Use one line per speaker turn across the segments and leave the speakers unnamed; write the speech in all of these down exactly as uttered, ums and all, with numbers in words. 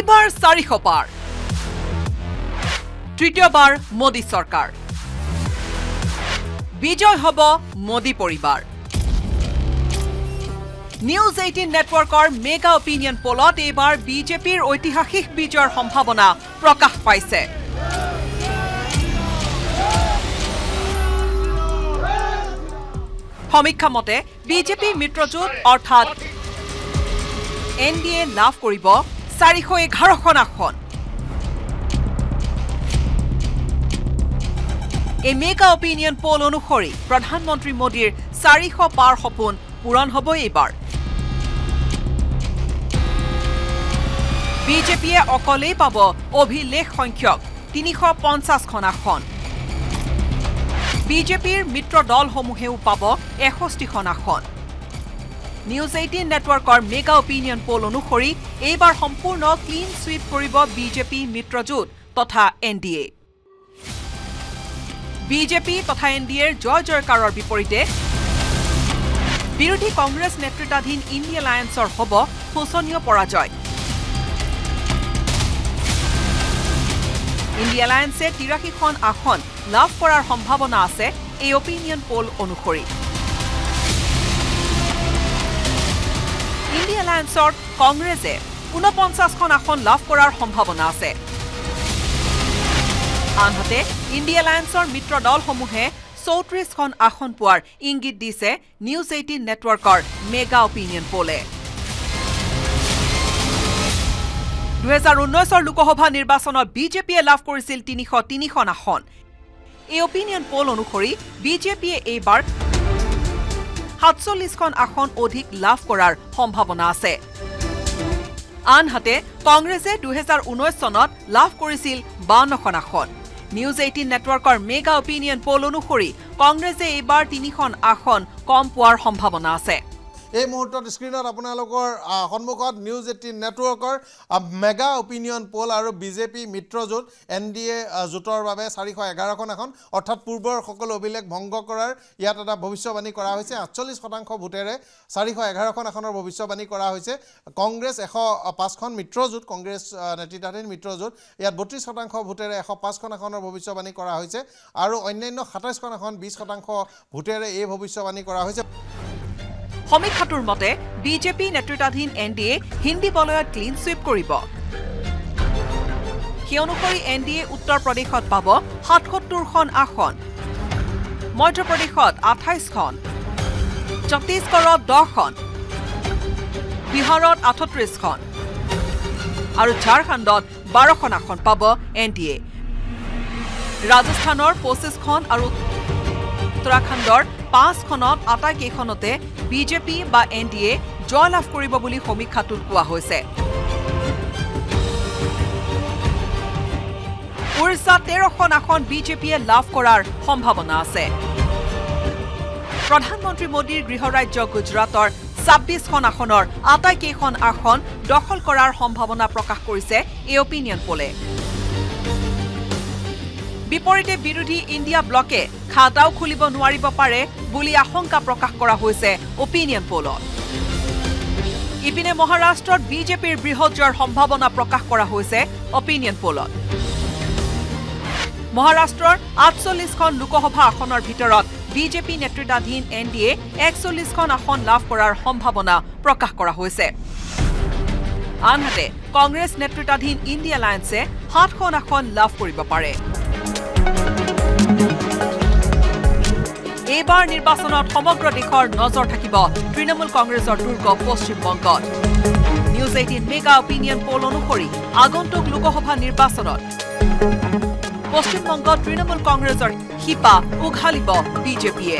এইবাৰ চাৰিশ পাৰ তৃতীয়বাৰ মোদী চৰকাৰ বিজয় হ'ব মোদী পৰিবাৰ নিউজ এইটিন নেটৱৰ্কৰ মেগা অপিনিয়ন পোলত এইবাৰ বিজেপিৰ ঐতিহাসিক বিজয়ৰ সম্ভাৱনা প্ৰকাশ পাইছে সমীক্ষা মতে বিজেপি মিত্ৰজোঁট অৰ্থাৎ এন ডি এ লাভ কৰিব চাৰিশ এঘাৰখন আসন এই মেগা অপিনিয়ন পোল অনুসৰি প্ৰধানমন্ত্ৰী মোদীৰ চাৰিশ পাৰ সপোন পূৰণ হ'ব এইবাৰ বিজেপিয়ে অকলেই পাব অভিলেখ সংখ্যক তিনিশ পঞ্চাছখন আসন বিজেপিৰ মিত্ৰ দলসমূহেও পাব এষষ্ঠিখন আসন নিউজ এইটিন নেটৱৰ্কৰ মেগা অপিনিয়ন পোল অনুসৰি এইবাৰ সম্পূৰ্ণ ক্লিন সুইপ কৰিব বিজেপি মিত্ৰজোঁট তথা এন ডি এ বিজেপি তথা এন ডি এৰ জয় জয়কাৰৰ বিপৰীতে বিৰোধী কংগ্ৰেছ নেতৃত্বাধীন ইণ্ডিয়া এলায়েন্সৰ হ'ব শোচনীয় পৰাজয় ইণ্ডিয়া এলায়েন্সে তিৰাশীখন আসন লাভ কৰাৰ সম্ভাৱনা আছে এই অপিনিয়ন পোল অনুসৰি ইণ্ডিয়া এলায়েন্সৰ কংগ্ৰেছে ঊনপঞ্চাছখন আসন লাভ কৰাৰ সম্ভাৱনা আছে আনহাতে ইণ্ডিয়া এলায়েন্সৰ মিত্ৰ দলসমূহে চৌত্ৰিশখন আসন পোৱাৰ ইংগিত দিছে নিউজ এইটিন নেটৱৰ্কৰ মেগা অপিনিয়ন পোলে দুহেজাৰ ঊনৈশৰ লোকসভা নিৰ্বাচনত বিজেপিয়ে লাভ কৰিছিল তিনিশ তিনিখন আসন এই অপিনিয়ন পোল অনুসৰি বিজেপিয়ে এইবাৰ সাতচল্লিশখন আসন অধিক লাভ কৰাৰ সম্ভাৱনা আছে আনহাতে কংগ্ৰেছে দুহেজাৰ ঊনৈশ চনত লাভ কৰিছিল বাৱন্নখন আসন নিউজ এইটিন নেটৱৰ্কৰ মেগা অপিনিয়ন পোল অনুসৰি কংগ্ৰেছে এইবাৰ তিনিখন আসন কম পোৱাৰ সম্ভাৱনা আছে
এই মুহূৰ্তত স্ক্ৰিনত আপোনালোকৰ সন্মুখত নিউজ এইটিন নেটৱৰ্কৰ মেগা অপিনিয়ন পোল আৰু বিজেপি মিত্ৰজোঁট এন ডি এ জোঁটৰ বাবে চাৰিশ এঘাৰখন আসন অৰ্থাৎ পূৰ্বৰ সকলো অভিলেখ ভংগ কৰাৰ ইয়াত এটা ভৱিষ্যবাণী কৰা হৈছে আঠচল্লিছ শতাংশ ভোটেৰে চাৰিশ এঘাৰখন আসনৰ ভৱিষ্যবাণী কৰা হৈছে কংগ্ৰেছ এশ পাঁচখন মিত্ৰজোঁট কংগ্ৰেছ নেতৃত্বাধীন মিত্ৰজোঁট ইয়াত বত্ৰিছ শতাংশ ভোটেৰে এশ পাঁচখন আসনৰ ভৱিষ্যবাণী কৰা হৈছে আৰু অন্যান্য সাতাইছখন আসন বিছ শতাংশ ভোটেৰে এই ভৱিষ্যবাণী কৰা হৈছে
সমীক্ষাটোৰ মতে বিজেপি নেতৃত্বাধীন এন ডি এ হিন্দী বলয়ত ক্লিন সুইপ কৰিব সেই অনুসৰি এন ডি এ উত্তৰ প্ৰদেশত পাব সাতসত্তৰখন আসন মধ্যপ্ৰদেশত আঠাইছখন ছত্তীশগড়ত দহখন বিহাৰত আঠত্ৰিশখন আৰু ঝাৰখণ্ডত বাৰখন আসন পাব এন ডি এ ৰাজস্থানৰ পঁচিছখন আৰু উত্তৰাখণ্ডৰ পাঁচখনত আটাইকেইখনতে বিজেপি বা এন ডি এ জয় লাভ কৰিব বুলি সমীক্ষাটোত কোৱা হৈছে উৰিষ্যাত তেৰখন আসন বিজেপিয়ে লাভ কৰাৰ সম্ভাৱনা আছে প্ৰধানমন্ত্ৰী মোদীৰ গৃহৰাজ্য গুজৰাটৰ ছাব্বিছখন আসনৰ আটাইকেইখন আসন দখল কৰাৰ সম্ভাৱনা প্ৰকাশ কৰিছে এই অপিনিয়ন পোলে বিপৰীতে বিৰোধী ইণ্ডিয়া ব্লকে খাতাও খুলিব নোৱাৰিব পাৰে বুলি আশংকা প্ৰকাশ কৰা হৈছে অপিনিয়ন পোলত ইপিনে মহাৰাষ্ট্ৰত বিজেপিৰ বৃহৎ জয়ৰ সম্ভাৱনা প্ৰকাশ কৰা হৈছে অপিনিয়ন পোলত মহাৰাষ্ট্ৰৰ আঠচল্লিছখন লোকসভা আসনৰ ভিতৰত বিজেপি নেতৃত্বাধীন এন ডি এ একচল্লিছখন আসন লাভ কৰাৰ সম্ভাৱনা প্ৰকাশ কৰা হৈছে আনহাতে কংগ্ৰেছ নেতৃত্বাধীন ইণ্ডিয়া এলায়েন্সে সাতখন আসন লাভ কৰিব পাৰে এইবাৰ নিৰ্বাচনত সমগ্ৰ দেশৰ নজৰ থাকিব তৃণমূল কংগ্ৰেছৰ দুৰ্গ পশ্চিমবংগত news eighteen mega opinion poll অনুসৰি আগন্তুক লোকসভা নিৰ্বাচনত পশ্চিমবংগত তৃণমূল কংগ্ৰেছৰ শিপা উঘালিব বিজেপিয়ে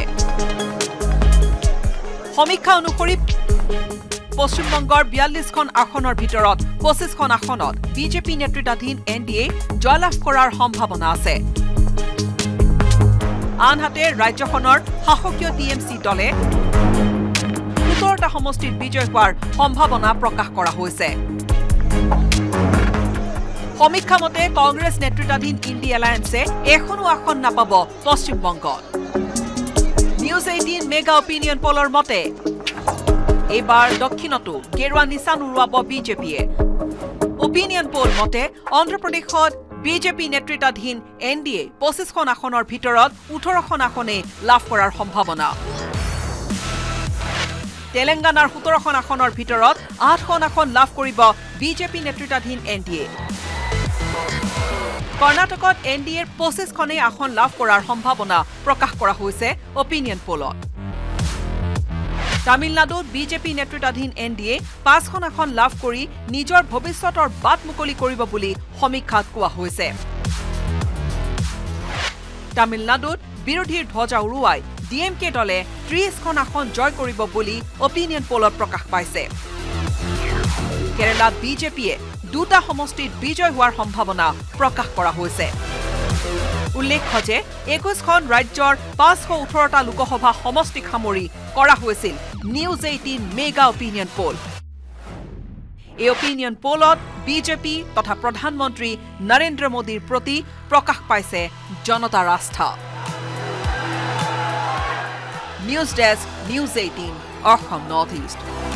সমীক্ষা অনুসৰি পশ্চিমবংগৰ বিয়াল্লিছখন আসনৰ ভিতৰত পঁচিছখন আসনত বিজেপি নেতৃত্বাধীন এন ডি এ জয়লাভ কৰাৰ সম্ভাৱনা আছে আনহাতে ৰাজ্যখনৰ শাসকীয় টি এম চি দলে সোতৰটা সমষ্টিত বিজয় হোৱাৰ সম্ভাৱনা প্ৰকাশ কৰা হৈছে সমীক্ষা মতে কংগ্ৰেছ নেতৃত্বাধীন ইণ্ডিয়া এলায়েন্সে এখনো আসন নাপাব পশ্চিমবংগত নিউজ এইটিন মেগা অপিনিয়ন পোলৰ মতে এইবাৰ দক্ষিণতো গেৰুৱা নিচান উৰুৱাব বিজেপিয়ে অপিনিয়ন পোল মতে অন্ধ্ৰপ্ৰদেশত বিজেপি নেতৃত্বাধীন এন ডি এ পঁচিছখন আসনৰ ভিতৰত ওঠৰখন আসনে লাভ কৰাৰ সম্ভাৱনা। তেলেংগানাৰ সোতৰখন আসনৰ ভিতৰত আঠখন আসন লাভ কৰিব বিজেপি নেতৃত্বাধীন এন ডি এ। কৰ্ণাটকত এন ডি এৰ পঁচিছখনেই আসন লাভ কৰাৰ সম্ভাৱনা প্ৰকাশ কৰা হৈছে অপিনিয়ন পোলত। তামিলনাডুত বিজেপি নেতৃত্বাধীন এন ডি এ পাঁচখন আসন লাভ কৰি নিজৰ ভৱিষ্যতৰ বাট মুকলি কৰিব বুলি সমীক্ষাত কোৱা হৈছে। তামিলনাডুত বিৰোধীৰ ধ্বজা উৰুৱাই ডি এম কে দলে ত্ৰিশখন আসন জয় কৰিব বুলি অপিনিয়ন পোলত প্ৰকাশ পাইছে। কেৰালাত বিজেপিয়ে দুটা সমষ্টিত বিজয় হোৱাৰ সম্ভাৱনা প্ৰকাশ কৰা হৈছে। উল্লেখ্য যে একৈশখন ৰাজ্যৰ পাঁচশ ওঠৰটা লোকসভা সমষ্টিক সামৰি কৰা হৈছিল news eighteen mega opinion poll. এই অপিনিয়ন পোলত বিজেপি তথা প্ৰধানমন্ত্ৰী নৰেন্দ্ৰ মোদীৰ প্ৰতি প্ৰকাশ পাইছে জনতাৰ আস্থা। News desk, news eighteen, Assam north east.